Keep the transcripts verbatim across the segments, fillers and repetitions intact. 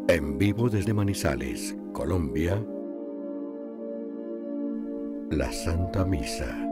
En vivo desde Manizales, Colombia, la Santa Misa.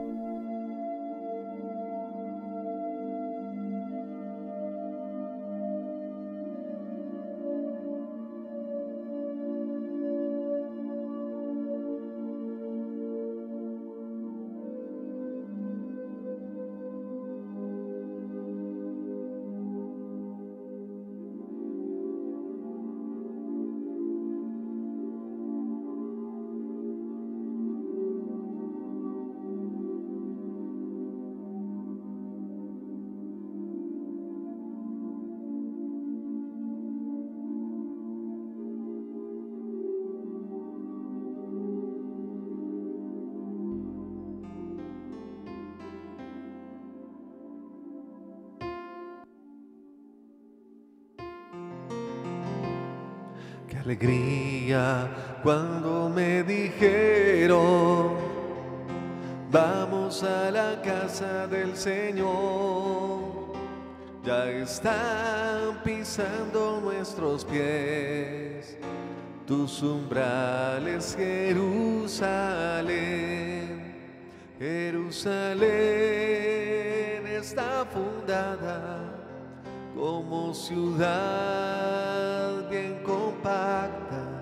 Qué alegría cuando me dijeron, vamos a la casa del Señor. Ya están pisando nuestros pies tus umbrales, Jerusalén. Jerusalén está fundada como ciudad bien compacta.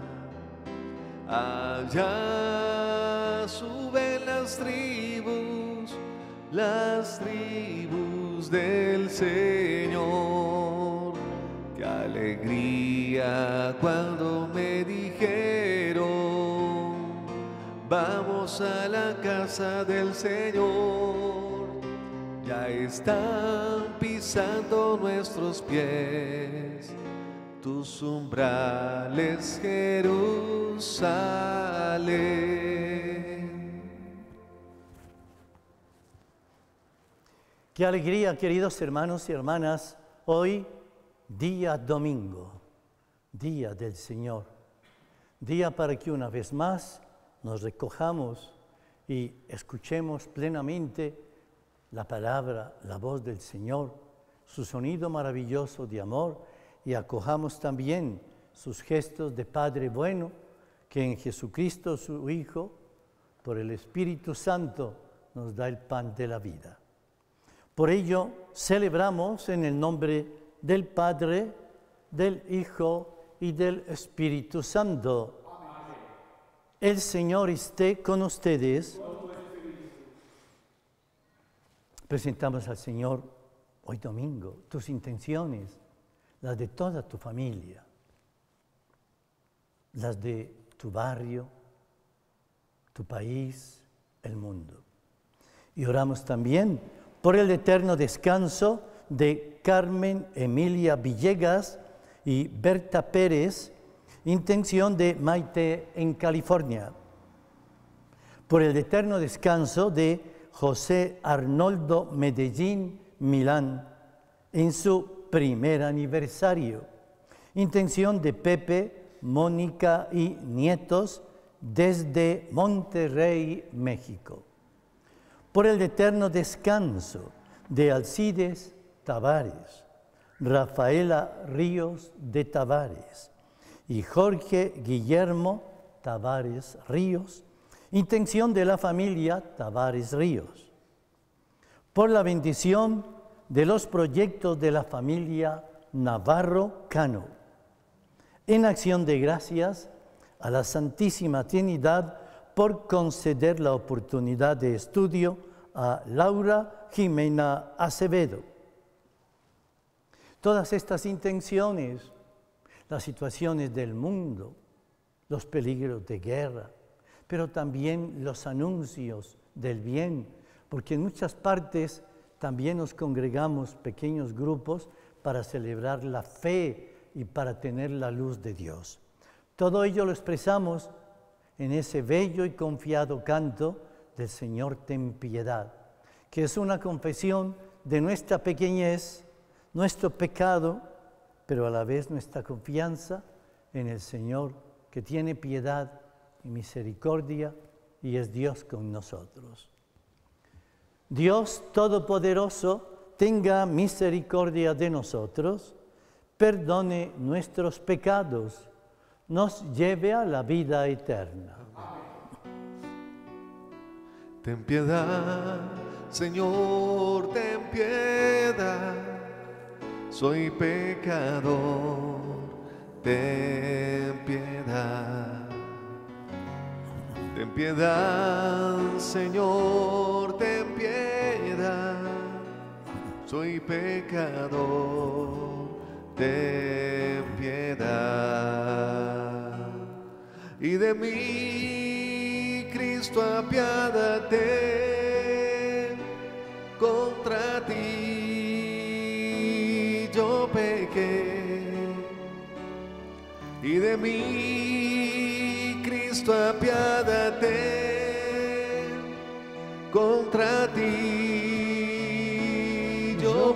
Allá suben las tribus, las tribus del Señor. Qué alegría cuando me dijeron, vamos a la casa del Señor. Ya están pisando nuestros pies tus umbrales, Jerusalén. Qué alegría, queridos hermanos y hermanas, hoy día domingo, día del Señor, día para que una vez más nos recojamos y escuchemos plenamente la palabra, la voz del Señor, su sonido maravilloso de amor, y acojamos también sus gestos de Padre bueno, que en Jesucristo su Hijo, por el Espíritu Santo, nos da el pan de la vida. Por ello, celebramos en el nombre del Padre, del Hijo y del Espíritu Santo. Amén. El Señor esté con ustedes. Presentamos al Señor hoy domingo tus intenciones, las de toda tu familia, las de tu barrio, tu país, el mundo. Y oramos también por el eterno descanso de Carmen Emilia Villegas y Berta Pérez, intención de Maite en California. Por el eterno descanso de José Arnoldo Medellín Milán, en su primer aniversario. Intención de Pepe, Mónica y nietos desde Monterrey, México. Por el eterno descanso de Alcides Tavares, Rafaela Ríos de Tavares y Jorge Guillermo Tavares Ríos, intención de la familia Tavares Ríos. Por la bendición de los proyectos de la familia Navarro Cano. En acción de gracias a la Santísima Trinidad por conceder la oportunidad de estudio a Laura Jimena Acevedo. Todas estas intenciones, las situaciones del mundo, los peligros de guerra, pero también los anuncios del bien, porque en muchas partes también nos congregamos pequeños grupos para celebrar la fe y para tener la luz de Dios. Todo ello lo expresamos en ese bello y confiado canto del Señor ten piedad, que es una confesión de nuestra pequeñez, nuestro pecado, pero a la vez nuestra confianza en el Señor, que tiene piedad y misericordia y es Dios con nosotros. Dios Todopoderoso tenga misericordia de nosotros, perdone nuestros pecados, nos lleve a la vida eterna. Ten piedad, Señor, ten piedad, soy pecador, ten piedad. Ten piedad, Señor, ten piedad, soy pecador, ten piedad. Y de mí, Cristo, apiádate, contra ti yo pequé. Y de mí, Cristo, apiádate, contra ti yo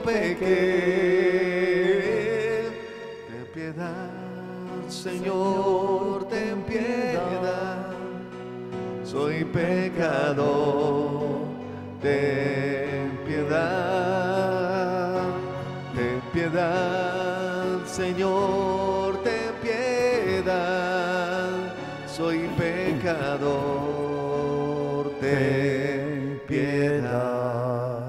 pequé. Ten piedad, Señor, ten piedad, soy pecador, ten piedad, ten piedad, Señor, ten piedad, soy pecador, ten piedad.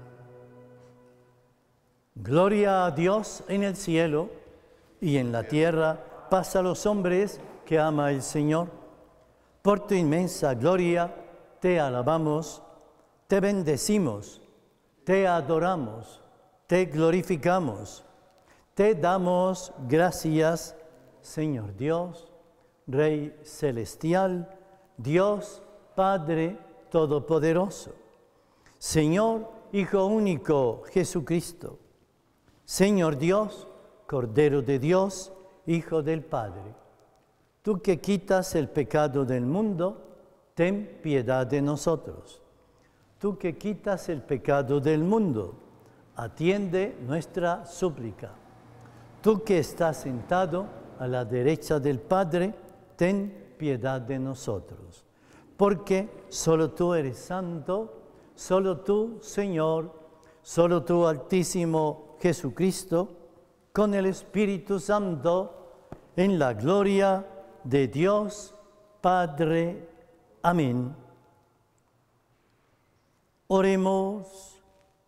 Gloria a Dios en el cielo y en la tierra paz a los hombres que ama el Señor. Por tu inmensa gloria te alabamos, te bendecimos, te adoramos, te glorificamos, te damos gracias, Señor Dios, Rey celestial, Dios Padre Todopoderoso, Señor Hijo único Jesucristo, Señor Dios, Cordero de Dios, Hijo del Padre. Tú que quitas el pecado del mundo, ten piedad de nosotros. Tú que quitas el pecado del mundo, atiende nuestra súplica. Tú que estás sentado a la derecha del Padre, ten piedad de nosotros. Porque solo tú eres santo, solo tú, Señor, solo tú, Altísimo Jesucristo, con el Espíritu Santo, en la gloria de Dios Padre. Amén. Oremos.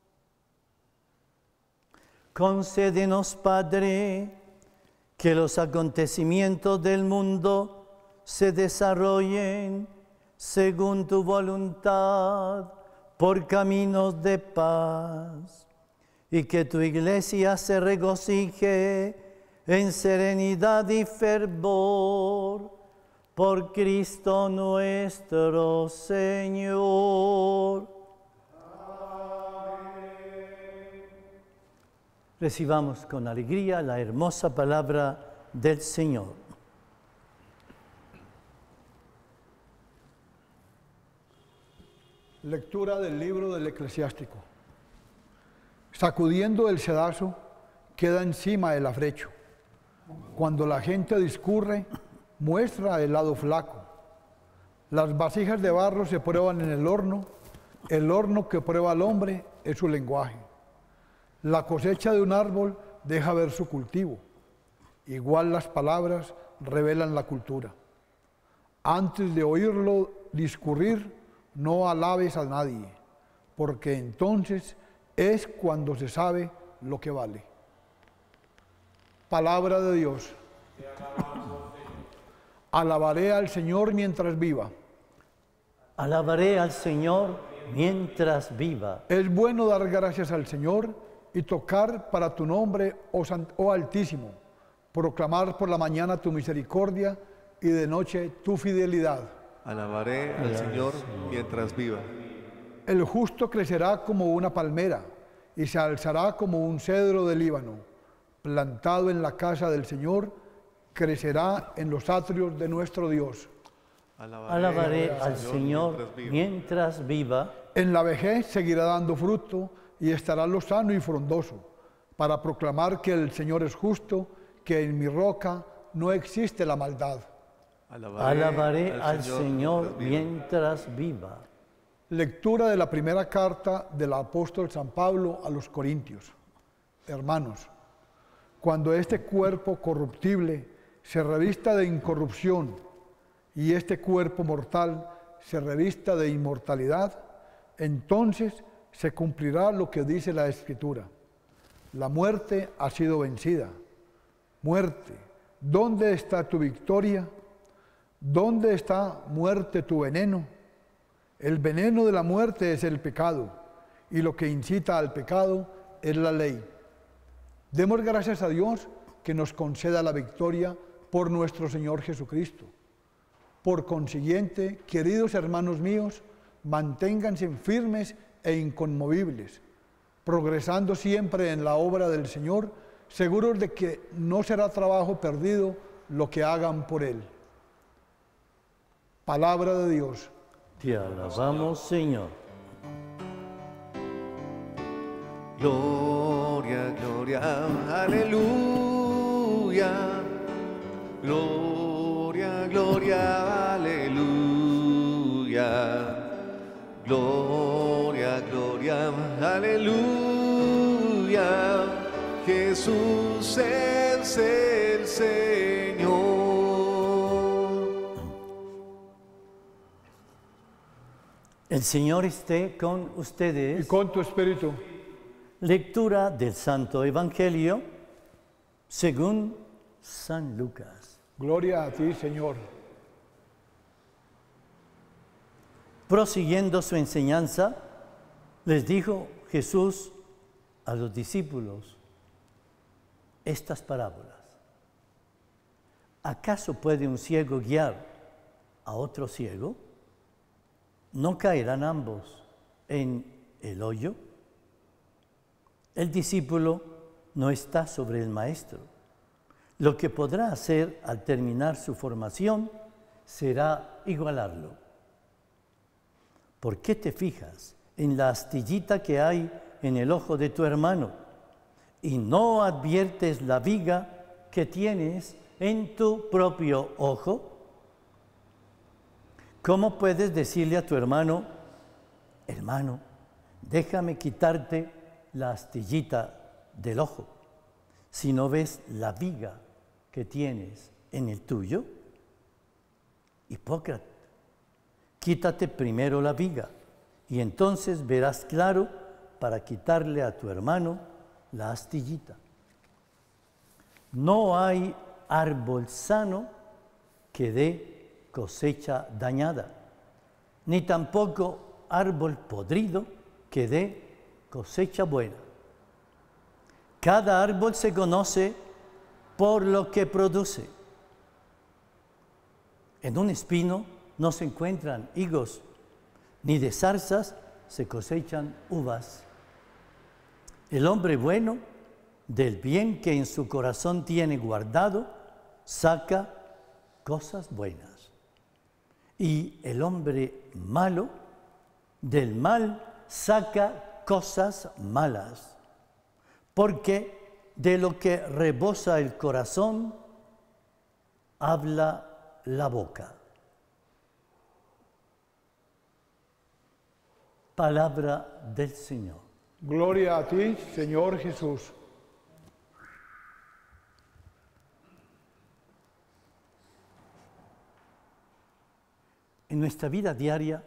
Concédenos, Padre, que los acontecimientos del mundo se desarrollen según tu voluntad por caminos de paz, y que tu iglesia se regocije en serenidad y fervor, por Cristo nuestro Señor. Amén. Recibamos con alegría la hermosa palabra del Señor. Lectura del libro del Eclesiástico. Sacudiendo el sedazo, queda encima el afrecho. Cuando la gente discurre, muestra el lado flaco. Las vasijas de barro se prueban en el horno, el horno que prueba al hombre es su lenguaje. La cosecha de un árbol deja ver su cultivo. Igual las palabras revelan la cultura. Antes de oírlo discurrir, no alabes a nadie, porque entonces es cuando se sabe lo que vale. Palabra de Dios. Alabaré al Señor mientras viva. Alabaré al Señor mientras viva. Es bueno dar gracias al Señor y tocar para tu nombre, oh, Sant- oh Altísimo, proclamar por la mañana tu misericordia y de noche tu fidelidad. Alabaré al Señor mientras viva. El justo crecerá como una palmera y se alzará como un cedro del Líbano. Plantado en la casa del Señor, crecerá en los atrios de nuestro Dios. Alabaré, Alabaré al Señor mientras viva. En la vejez seguirá dando fruto y estará lozano y frondoso, para proclamar que el Señor es justo, que en mi roca no existe la maldad. Alabaré, Alabaré al, al Señor, Señor mientras viva. mientras viva. Lectura de la primera carta del apóstol San Pablo a los Corintios. Hermanos, cuando este cuerpo corruptible se revista de incorrupción y este cuerpo mortal se revista de inmortalidad, entonces se cumplirá lo que dice la Escritura. La muerte ha sido vencida. Muerte, ¿dónde está tu victoria? ¿Dónde está, muerte, tu veneno? El veneno de la muerte es el pecado, y lo que incita al pecado es la ley. Demos gracias a Dios que nos conceda la victoria por nuestro Señor Jesucristo. Por consiguiente, queridos hermanos míos, manténganse firmes e inconmovibles, progresando siempre en la obra del Señor, seguros de que no será trabajo perdido lo que hagan por Él. Palabra de Dios. Te alabamos, Señor. Gloria, gloria, aleluya. Gloria, gloria, aleluya. Gloria, gloria, aleluya. Jesús es el Señor. El Señor esté con ustedes. Y con tu espíritu. Lectura del Santo Evangelio según San Lucas. Gloria a ti, Señor. Prosiguiendo su enseñanza, les dijo Jesús a los discípulos estas parábolas. ¿Acaso puede un ciego guiar a otro ciego? ¿No caerán ambos en el hoyo? El discípulo no está sobre el maestro. Lo que podrá hacer al terminar su formación será igualarlo. ¿Por qué te fijas en la astillita que hay en el ojo de tu hermano y no adviertes la viga que tienes en tu propio ojo? ¿Cómo puedes decirle a tu hermano, hermano, déjame quitarte la astillita del ojo, si no ves la viga que tienes en el tuyo? Hipócrita, quítate primero la viga y entonces verás claro para quitarle a tu hermano la astillita. No hay árbol sano que dé cosecha dañada, ni tampoco árbol podrido que dé cosecha buena. Cada árbol se conoce por lo que produce. En un espino no se encuentran higos, ni de zarzas se cosechan uvas. El hombre bueno, del bien que en su corazón tiene guardado, saca cosas buenas. Y el hombre malo, del mal saca cosas malas, porque de lo que rebosa el corazón, habla la boca. Palabra del Señor. Gloria a ti, Señor Jesús. En nuestra vida diaria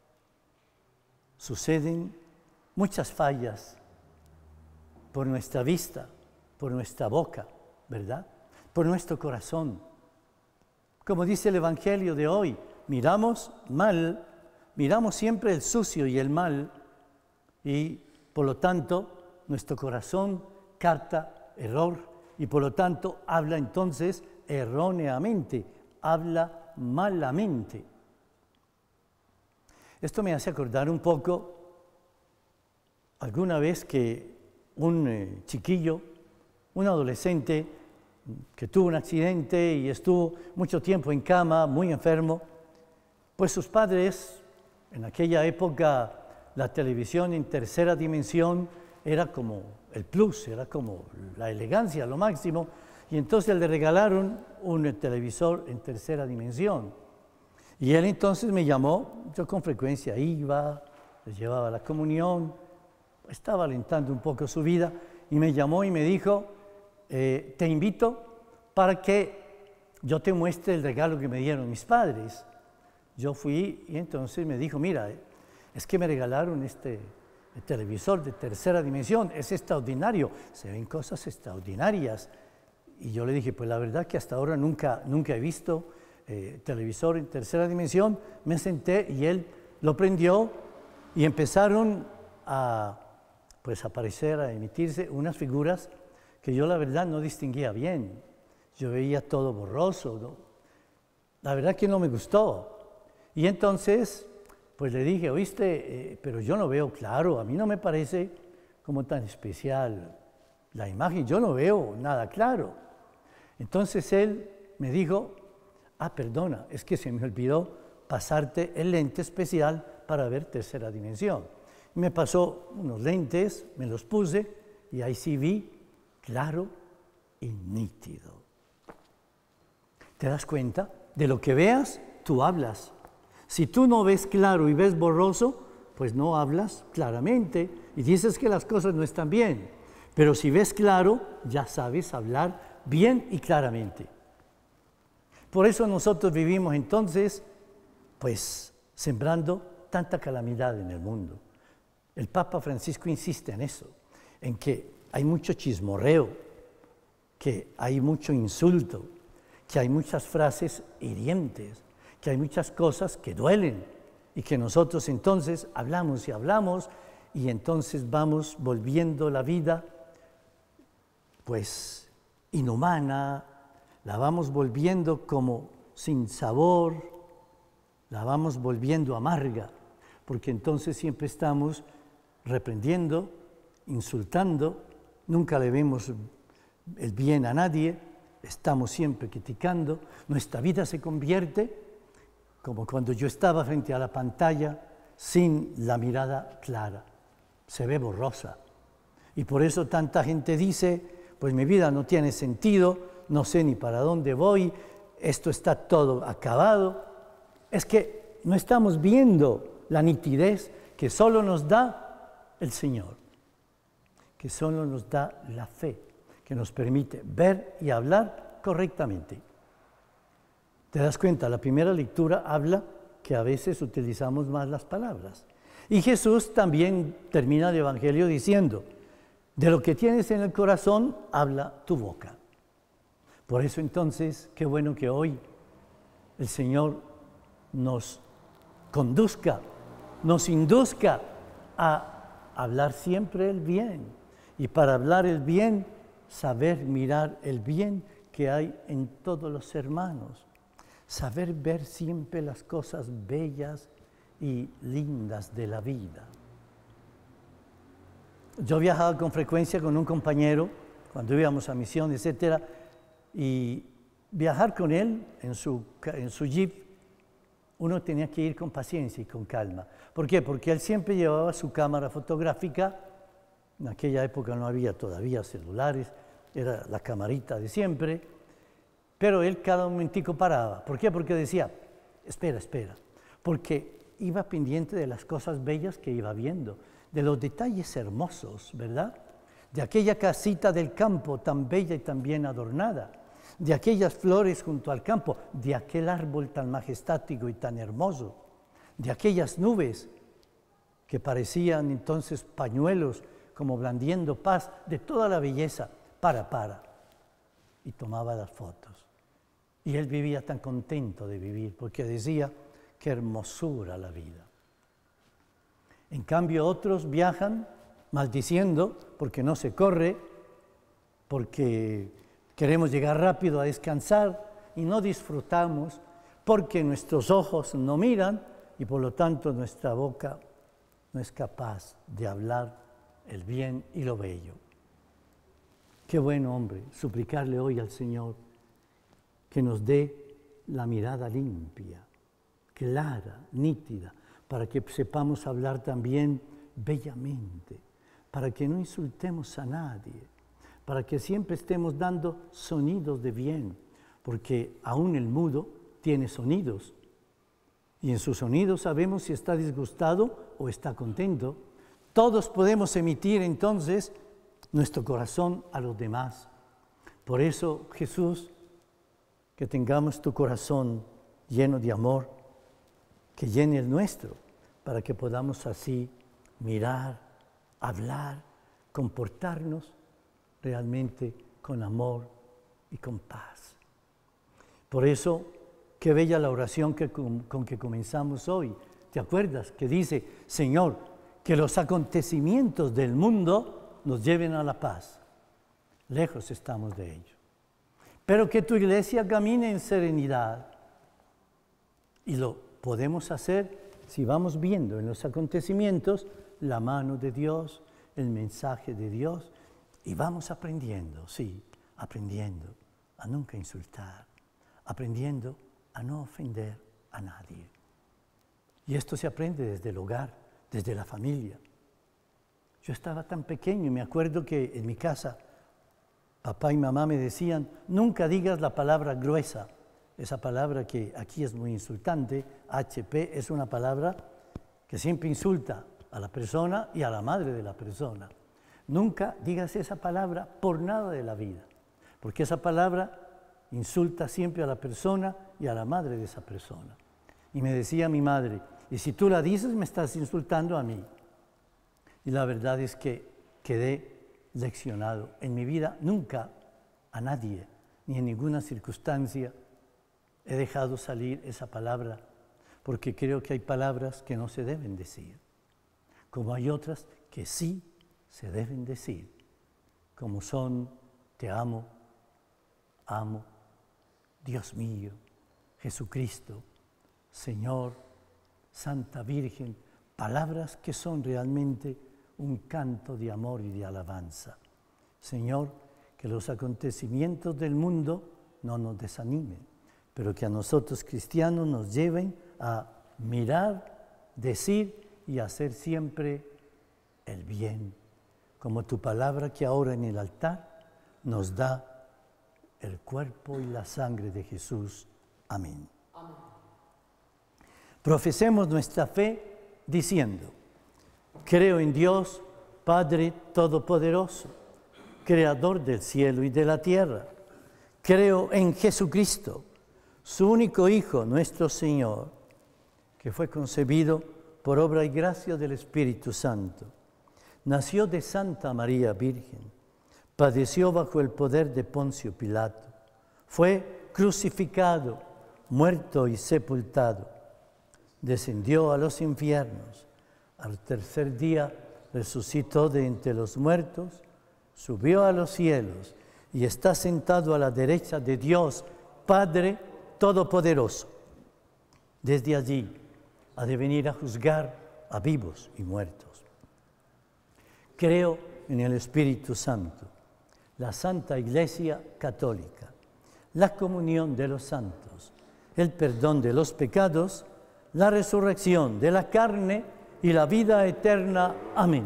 suceden muchas fallas por nuestra vista, por nuestra boca, ¿verdad? Por nuestro corazón. Como dice el Evangelio de hoy, miramos mal, miramos siempre el sucio y el mal, y por lo tanto nuestro corazón capta error y por lo tanto habla entonces erróneamente, habla malamente. Esto me hace acordar un poco alguna vez que un eh, chiquillo, un adolescente que tuvo un accidente y estuvo mucho tiempo en cama, muy enfermo, pues sus padres, en aquella época la televisión en tercera dimensión era como el plus, era como la elegancia, lo máximo, y entonces le regalaron un televisor en tercera dimensión. Y él entonces me llamó, yo con frecuencia iba, les llevaba la comunión, estaba alentando un poco su vida, y me llamó y me dijo, eh, te invito para que yo te muestre el regalo que me dieron mis padres. Yo fui y entonces me dijo, mira, es que me regalaron este televisor de tercera dimensión, es extraordinario, se ven cosas extraordinarias. Y yo le dije, pues la verdad que hasta ahora nunca, nunca he visto eh, televisor en tercera dimensión. Me senté y él lo prendió y empezaron a pues, aparecer, a emitirse unas figuras que yo la verdad no distinguía bien. Yo veía todo borroso, ¿no? La verdad que no me gustó. Y entonces, pues le dije, oíste, eh, pero yo no veo claro, a mí no me parece como tan especial la imagen, yo no veo nada claro. Entonces él me dijo, ah, perdona, es que se me olvidó pasarte el lente especial para ver tercera dimensión. Y me pasó unos lentes, me los puse y ahí sí vi claro y nítido. ¿Te das cuenta? De lo que veas, tú hablas. Si tú no ves claro y ves borroso, pues no hablas claramente y dices que las cosas no están bien. Pero si ves claro, ya sabes hablar bien y claramente. Por eso nosotros vivimos entonces, pues, sembrando tanta calamidad en el mundo. El Papa Francisco insiste en eso, en que hay mucho chismorreo, que hay mucho insulto, que hay muchas frases hirientes, que hay muchas cosas que duelen y que nosotros entonces hablamos y hablamos y entonces vamos volviendo la vida pues inhumana, la vamos volviendo como sin sabor, la vamos volviendo amarga, porque entonces siempre estamos reprendiendo, insultando, nunca le vemos el bien a nadie, estamos siempre criticando, nuestra vida se convierte como cuando yo estaba frente a la pantalla sin la mirada clara, se ve borrosa. Y por eso tanta gente dice, pues mi vida no tiene sentido, no sé ni para dónde voy, esto está todo acabado. Es que no estamos viendo la nitidez que solo nos da el Señor, que solo nos da la fe, que nos permite ver y hablar correctamente. ¿Te das cuenta? La primera lectura habla que a veces utilizamos más las palabras. Y Jesús también termina el Evangelio diciendo, de lo que tienes en el corazón, habla tu boca. Por eso entonces, qué bueno que hoy el Señor nos conduzca, nos induzca a hablar siempre el bien. Y para hablar el bien, saber mirar el bien que hay en todos los hermanos. Saber ver siempre las cosas bellas y lindas de la vida. Yo viajaba con frecuencia con un compañero, cuando íbamos a misión, etcétera, y viajar con él en su, en su jeep, uno tenía que ir con paciencia y con calma. ¿Por qué? Porque él siempre llevaba su cámara fotográfica, en aquella época no había todavía celulares, era la camarita de siempre, pero él cada momentico paraba. ¿Por qué? Porque decía, espera, espera, porque iba pendiente de las cosas bellas que iba viendo, de los detalles hermosos, ¿verdad? De aquella casita del campo tan bella y tan bien adornada, de aquellas flores junto al campo, de aquel árbol tan majestático y tan hermoso, de aquellas nubes que parecían entonces pañuelos como blandiendo paz, de toda la belleza, para, para, y tomaba las fotos. Y él vivía tan contento de vivir, porque decía, qué hermosura la vida. En cambio, otros viajan maldiciendo porque no se corre, porque queremos llegar rápido a descansar y no disfrutamos, porque nuestros ojos no miran y por lo tanto nuestra boca no es capaz de hablar el bien y lo bello. Qué bueno, hombre, suplicarle hoy al Señor que nos dé la mirada limpia, clara, nítida, para que sepamos hablar también bellamente, para que no insultemos a nadie, para que siempre estemos dando sonidos de bien, porque aún el mudo tiene sonidos, y en sus sonidos sabemos si está disgustado o está contento. Todos podemos emitir entonces nuestro corazón a los demás. Por eso, Jesús, que tengamos tu corazón lleno de amor, que llene el nuestro, para que podamos así mirar, hablar, comportarnos realmente con amor y con paz. Por eso, qué bella la oración que, con, con que comenzamos hoy. ¿Te acuerdas? Que dice, Señor, que los acontecimientos del mundo nos lleven a la paz. Lejos estamos de ello. Pero que tu iglesia camine en serenidad. Y lo podemos hacer si vamos viendo en los acontecimientos la mano de Dios, el mensaje de Dios, y vamos aprendiendo, sí, aprendiendo a nunca insultar, aprendiendo a no ofender a nadie. Y esto se aprende desde el hogar, desde la familia. Yo estaba tan pequeño y me acuerdo que en mi casa papá y mamá me decían, nunca digas la palabra gruesa. Esa palabra que aquí es muy insultante, H P, es una palabra que siempre insulta a la persona y a la madre de la persona. Nunca digas esa palabra por nada de la vida, porque esa palabra insulta siempre a la persona y a la madre de esa persona. Y me decía mi madre, y si tú la dices me estás insultando a mí. Y la verdad es que quedé leccionado. En mi vida nunca a nadie, ni en ninguna circunstancia, he dejado salir esa palabra, porque creo que hay palabras que no se deben decir, como hay otras que sí se deben decir, como son te amo, amo, Dios mío, Jesucristo, Señor, Santa Virgen, palabras que son realmente un canto de amor y de alabanza. Señor, que los acontecimientos del mundo no nos desanimen, pero que a nosotros cristianos nos lleven a mirar, decir y hacer siempre el bien, como tu palabra que ahora en el altar nos da el cuerpo y la sangre de Jesús. Amén. Amén. Profesemos nuestra fe diciendo, creo en Dios, Padre Todopoderoso, Creador del cielo y de la tierra. Creo en Jesucristo, su único Hijo, nuestro Señor, que fue concebido por obra y gracia del Espíritu Santo. Nació de Santa María Virgen, padeció bajo el poder de Poncio Pilato, fue crucificado, muerto y sepultado, descendió a los infiernos, al tercer día resucitó de entre los muertos, subió a los cielos y está sentado a la derecha de Dios, Padre Todopoderoso. Desde allí ha de venir a juzgar a vivos y muertos. Creo en el Espíritu Santo, la Santa Iglesia Católica, la comunión de los santos, el perdón de los pecados, la resurrección de la carne y la vida eterna. Amén.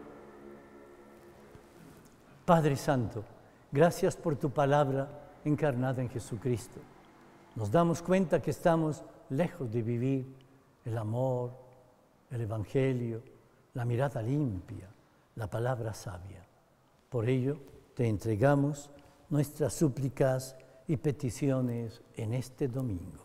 Padre Santo, gracias por tu palabra encarnada en Jesucristo. Nos damos cuenta que estamos lejos de vivir el amor, el Evangelio, la mirada limpia, la palabra sabia. Por ello, te entregamos nuestras súplicas y peticiones en este domingo.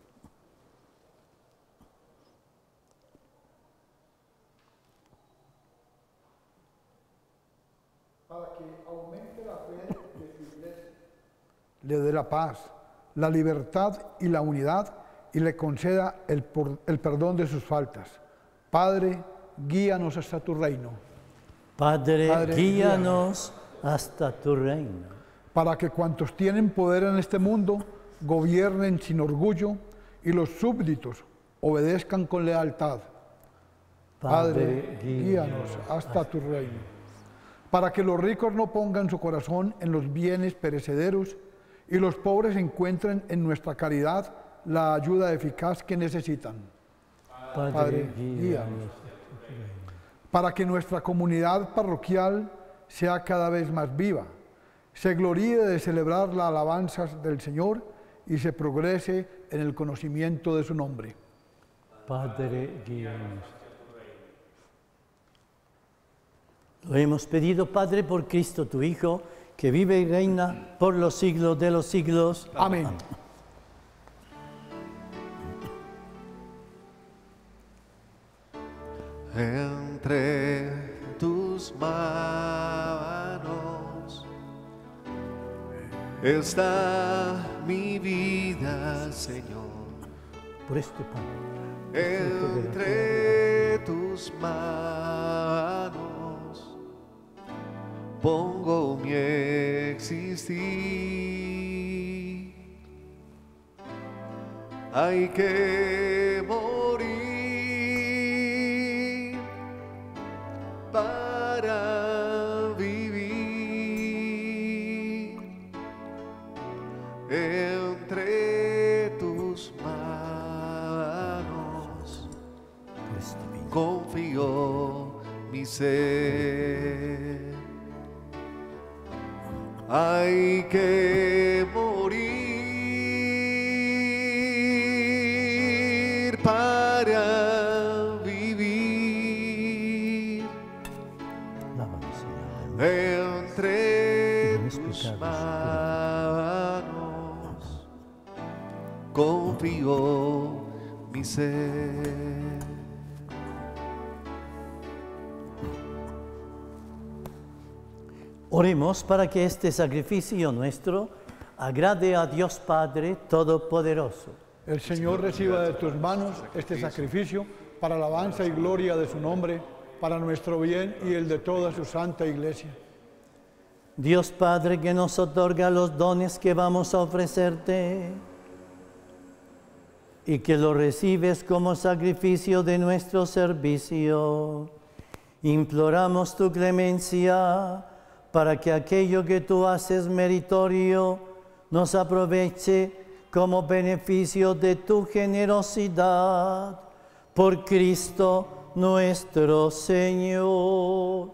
Para que aumente la fe de su iglesia, le dé la paz, la libertad y la unidad, y le conceda el, por, el perdón de sus faltas. Padre, guíanos hasta tu reino. Padre, Padre guíanos hasta tu reino. Para que cuantos tienen poder en este mundo gobiernen sin orgullo y los súbditos obedezcan con lealtad. Padre, guíanos hasta tu reino. Para que los ricos no pongan su corazón en los bienes perecederos y los pobres encuentren en nuestra caridad la ayuda eficaz que necesitan. Padre, Padre, guíanos. Para que nuestra comunidad parroquial sea cada vez más viva, se gloríe de celebrar las alabanzas del Señor y se progrese en el conocimiento de su nombre. Padre, guíanos. Lo hemos pedido, Padre, por Cristo tu Hijo, que vive y reina por los siglos de los siglos. Amén. Entre tus manos está mi vida, Señor. Por este pan. Entre tus manos pongo mi existir. Hay que morir para vivir. Entre tus manos confío mi ser. Hay que morir para vivir. Entre tus manos confío mi ser. Oremos para que este sacrificio nuestro agrade a Dios Padre Todopoderoso. El Señor reciba de tus manos este sacrificio para alabanza y gloria de su nombre, para nuestro bien y el de toda su santa iglesia. Dios Padre, que nos otorga los dones que vamos a ofrecerte y que lo recibes como sacrificio de nuestro servicio, imploramos tu clemencia para que aquello que tú haces meritorio nos aproveche como beneficio de tu generosidad. Por Cristo nuestro Señor.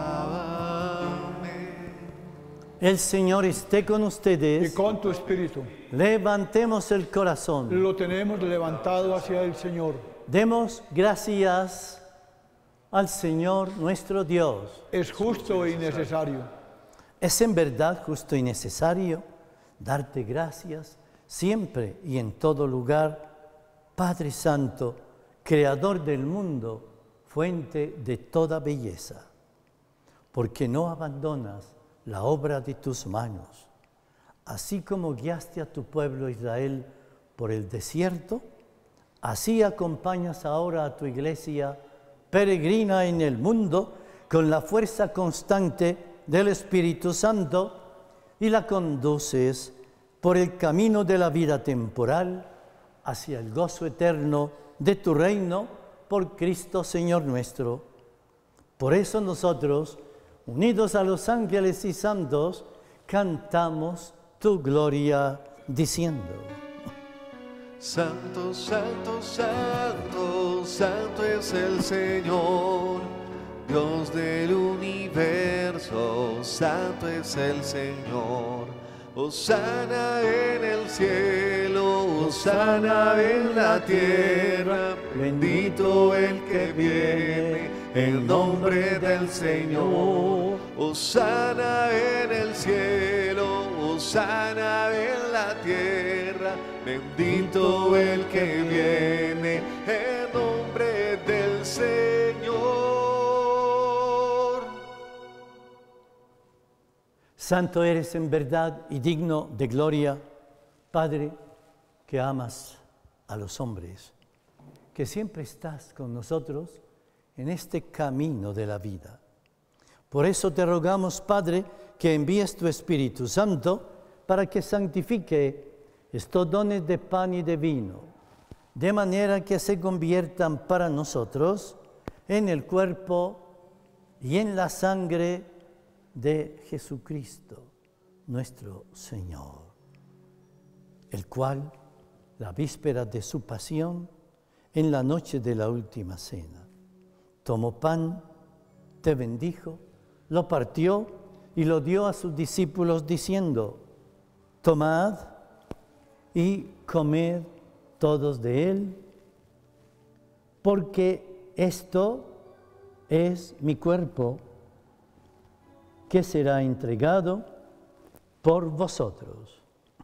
Amén. El Señor esté con Y ustedes. con tu espíritu Levantemos el corazón. lo tenemos levantado hacia el Señor. Demos gracias al Señor nuestro Dios. Es justo y necesario. Es en verdad justo y necesario darte gracias siempre y en todo lugar, Padre Santo, Creador del mundo, fuente de toda belleza, porque no abandonas la obra de tus manos. Así como guiaste a tu pueblo Israel por el desierto, así acompañas ahora a tu iglesia peregrina en el mundo con la fuerza constante del Espíritu Santo y la conduces por el camino de la vida temporal hacia el gozo eterno de tu reino por Cristo Señor nuestro. Por eso nosotros, unidos a los ángeles y santos, cantamos tu gloria diciendo: Santo, santo, santo, santo es el Señor, Dios del universo, santo es el Señor. Hosana en el cielo, hosana en la tierra, bendito el que viene en nombre del Señor. Hosana en el cielo, hosana en la tierra, bendito el que viene en nombre del Señor. Santo eres en verdad y digno de gloria, Padre, que amas a los hombres, que siempre estás con nosotros en este camino de la vida. Por eso te rogamos, Padre, que envíes tu Espíritu Santo para que santifique estos dones de pan y de vino, de manera que se conviertan para nosotros en el cuerpo y en la sangre de Jesucristo, nuestro Señor, el cual, la víspera de su pasión, en la noche de la última cena, tomó pan, te bendijo, lo partió y lo dio a sus discípulos diciendo: tomad y comed todos de él, porque esto es mi cuerpo, que será entregado por vosotros.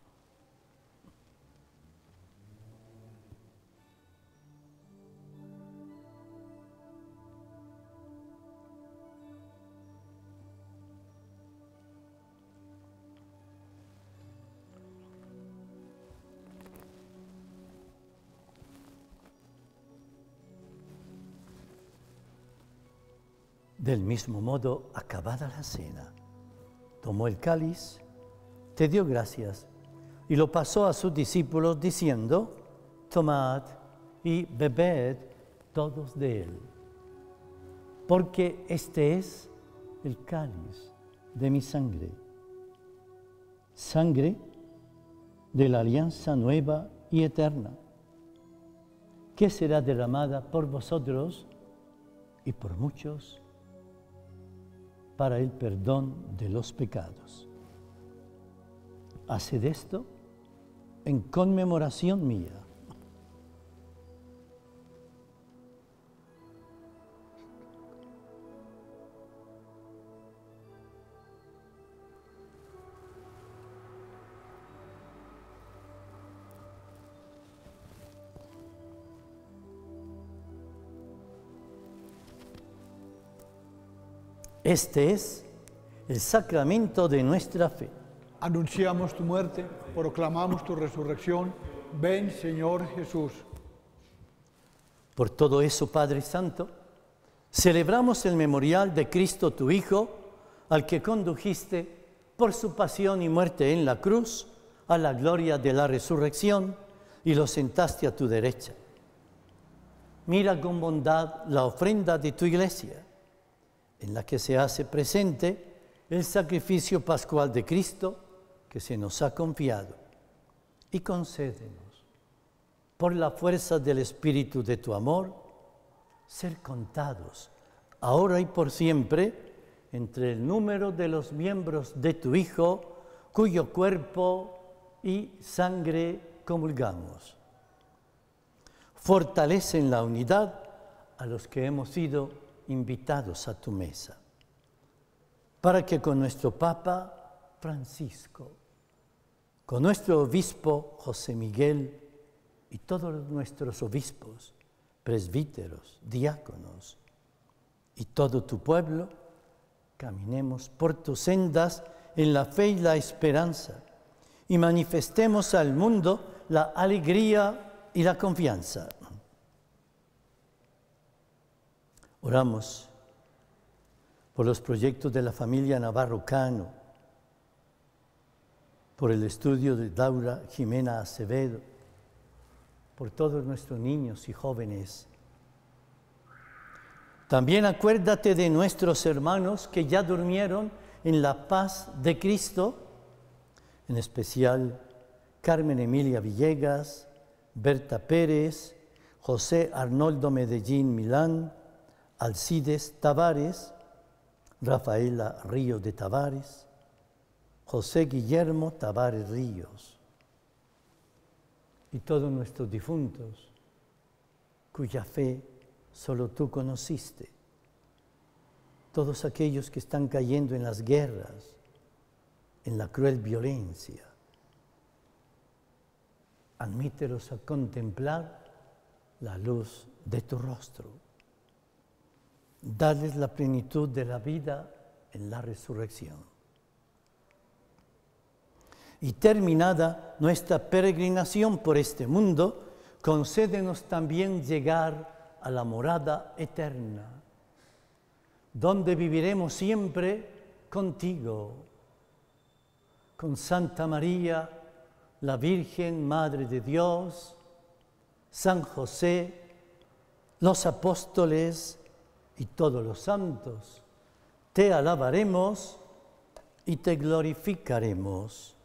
Del mismo modo, acabada la cena, tomó el cáliz, te dio gracias y lo pasó a sus discípulos diciendo, tomad y bebed todos de él, porque este es el cáliz de mi sangre, sangre de la alianza nueva y eterna, que será derramada por vosotros y por muchos para el perdón de los pecados. Haced esto en conmemoración mía. Este es el sacramento de nuestra fe. Anunciamos tu muerte, proclamamos tu resurrección. Ven, Señor Jesús. Por todo eso, Padre Santo, celebramos el memorial de Cristo, tu Hijo, al que condujiste por su pasión y muerte en la cruz a la gloria de la resurrección y lo sentaste a tu derecha. Mira con bondad la ofrenda de tu Iglesia, en la que se hace presente el sacrificio pascual de Cristo que se nos ha confiado, y concédenos, por la fuerza del Espíritu de tu amor, ser contados, ahora y por siempre, entre el número de los miembros de tu Hijo, cuyo cuerpo y sangre comulgamos. Fortalece en la unidad a los que hemos sido invitados a tu mesa, para que con nuestro Papa Francisco, con nuestro obispo José Miguel y todos nuestros obispos, presbíteros, diáconos y todo tu pueblo, caminemos por tus sendas en la fe y la esperanza y manifestemos al mundo la alegría y la confianza. Oramos por los proyectos de la familia Navarro Cano, por el estudio de Laura Jimena Acevedo, por todos nuestros niños y jóvenes. También acuérdate de nuestros hermanos que ya durmieron en la paz de Cristo, en especial Carmen Emilia Villegas, Berta Pérez, José Arnoldo Medellín Milán, Alcides Tavares, Rafaela Ríos de Tavares, José Guillermo Tavares Ríos, y todos nuestros difuntos, cuya fe solo tú conociste, todos aquellos que están cayendo en las guerras, en la cruel violencia. Admítelos a contemplar la luz de tu rostro. Dales la plenitud de la vida en la resurrección. Y terminada nuestra peregrinación por este mundo, concédenos también llegar a la morada eterna, donde viviremos siempre contigo, con Santa María, la Virgen Madre de Dios, San José, los apóstoles y todos los santos. Te alabaremos y te glorificaremos.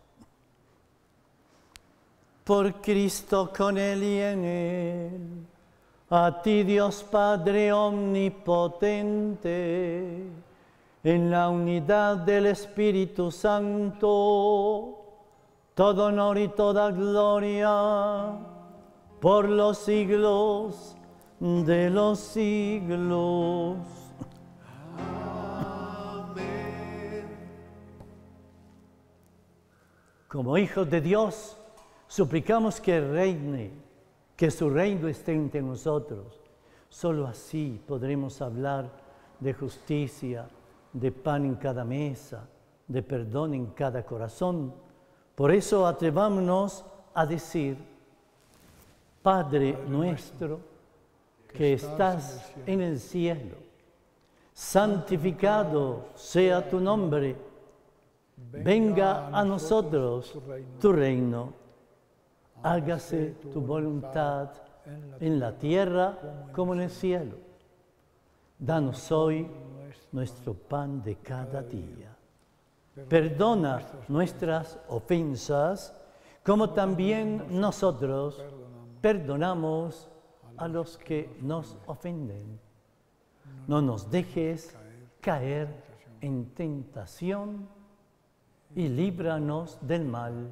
Por Cristo, con Él y en Él, a ti Dios Padre omnipotente, en la unidad del Espíritu Santo, todo honor y toda gloria, por los siglos de los siglos. Amén. Como hijos de Dios, suplicamos que reine, que su reino esté entre nosotros. Solo así podremos hablar de justicia, de pan en cada mesa, de perdón en cada corazón. Por eso atrevámonos a decir: Padre nuestro que estás en el cielo, santificado sea tu nombre, venga a nosotros tu reino, hágase tu voluntad en la tierra como en el cielo. Danos hoy nuestro pan de cada día. Perdona nuestras ofensas, como también nosotros perdonamos a los que nos ofenden. No nos dejes caer en tentación y líbranos del mal.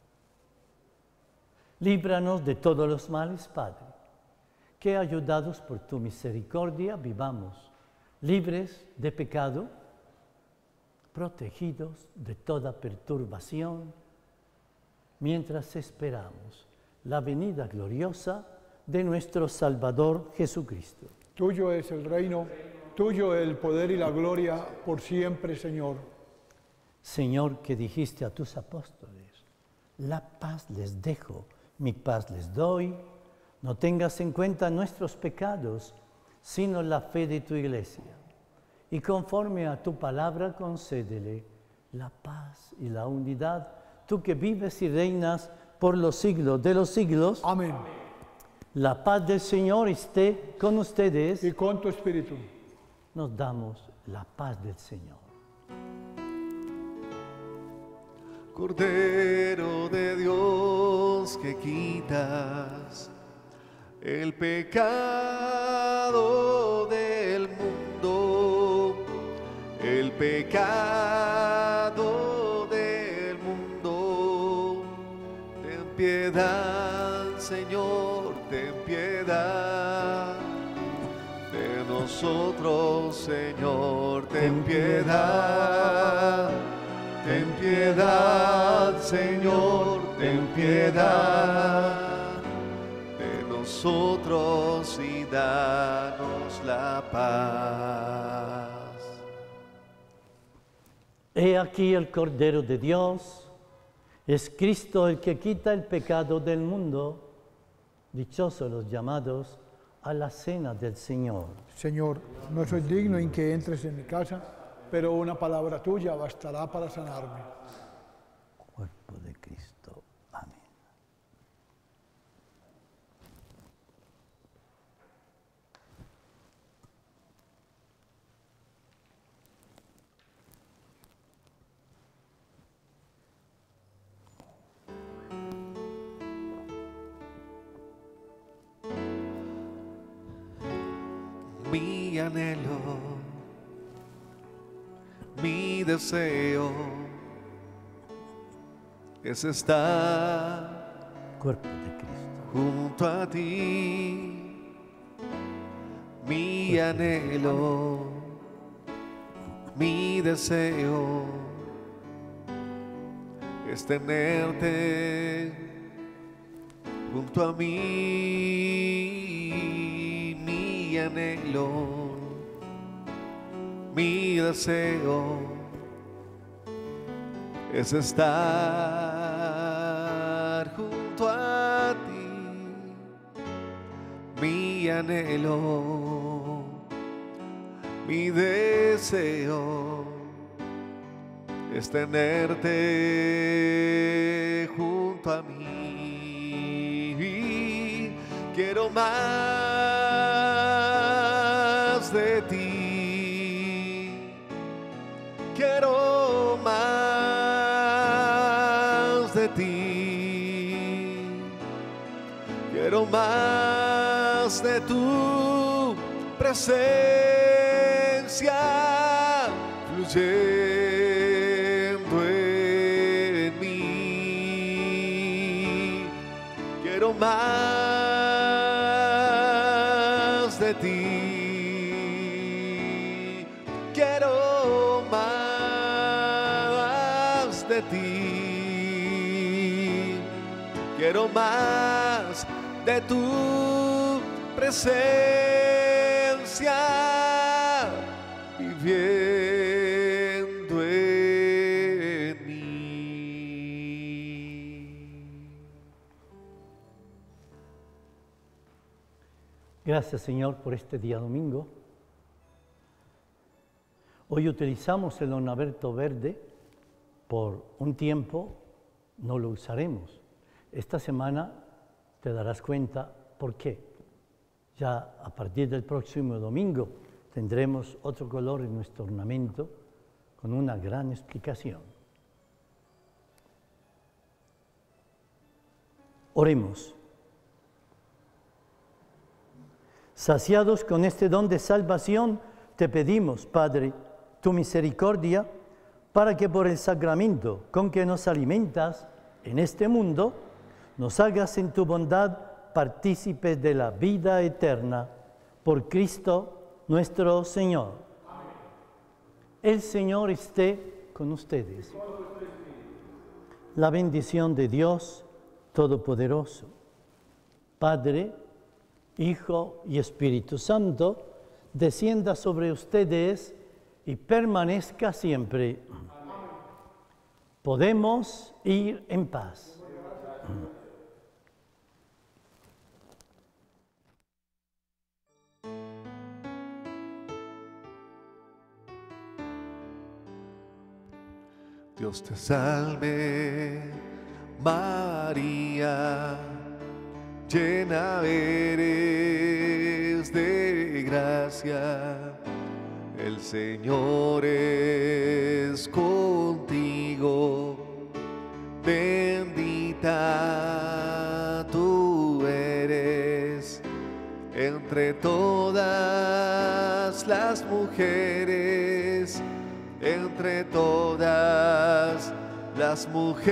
Líbranos de todos los males, Padre, que ayudados por tu misericordia vivamos libres de pecado, protegidos de toda perturbación, mientras esperamos la venida gloriosa de nuestro Salvador Jesucristo. Tuyo es el reino, tuyo el poder y la gloria por siempre, Señor. Señor, que dijiste a tus apóstoles: la paz les dejo, mi paz les doy. No tengas en cuenta nuestros pecados, sino la fe de tu iglesia. Y conforme a tu palabra concédele la paz y la unidad, tú que vives y reinas por los siglos de los siglos. Amén. La paz del Señor esté con ustedes. Y con tu espíritu. Nos damos la paz del Señor. Cordero de Dios, que quitas el pecado del mundo, el pecado del mundo. Ten piedad, Señor, ten piedad de nosotros, Señor, ten piedad. Ten piedad, Señor, ten piedad de nosotros y danos la paz. He aquí el Cordero de Dios, es Cristo el que quita el pecado del mundo. Dichosos los llamados a la cena del Señor. Señor, no soy digno en que entres en mi casa, pero una palabra tuya bastará para sanarme. Cuerpo de Cristo. Amén. Mi anhelo, mi deseo es estar Cuerpo de Cristo. junto a ti. Mi anhelo, mi deseo es tenerte junto a mí. Mi anhelo, mi deseo es estar junto a ti. Mi anhelo, mi deseo es tenerte junto a mí. Quiero más de ti. Quiero más de ti. Quiero más de tu presencia fluyendo en mí. Quiero más de ti. Quiero más de ti. quiero más de tu presencia, viviendo en mí. Gracias, Señor, por este día domingo. Hoy utilizamos el ornamento verde. Por un tiempo no lo usaremos. Esta semana te darás cuenta por qué. Ya a partir del próximo domingo tendremos otro color en nuestro ornamento con una gran explicación. Oremos. Saciados con este don de salvación, te pedimos, Padre, tu misericordia, para que por el sacramento con que nos alimentas en este mundo, nos hagas en tu bondad partícipes de la vida eterna, por Cristo nuestro Señor. Amén. El Señor esté con ustedes. La bendición de Dios Todopoderoso, Padre, Hijo y Espíritu Santo, descienda sobre ustedes y permanezca siempre. Amén. Podemos ir en paz. Dios te salve, María, llena eres de gracia, el Señor es contigo, bendita tú eres entre todas las mujeres, entre todas las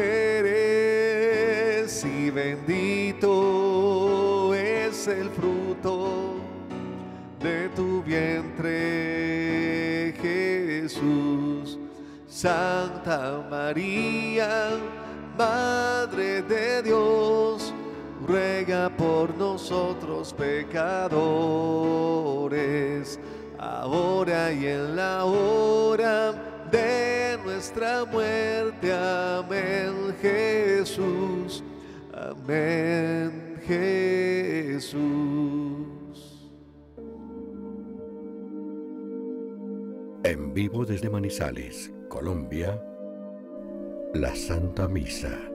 mujeres, y bendito es el fruto de tu vientre, Jesús. Santa María, Madre de Dios, ruega por nosotros pecadores, ahora y en la hora de nuestra muerte. Amén, Jesús. Amén, Jesús. En vivo desde Manizales, Colombia, la Santa Misa.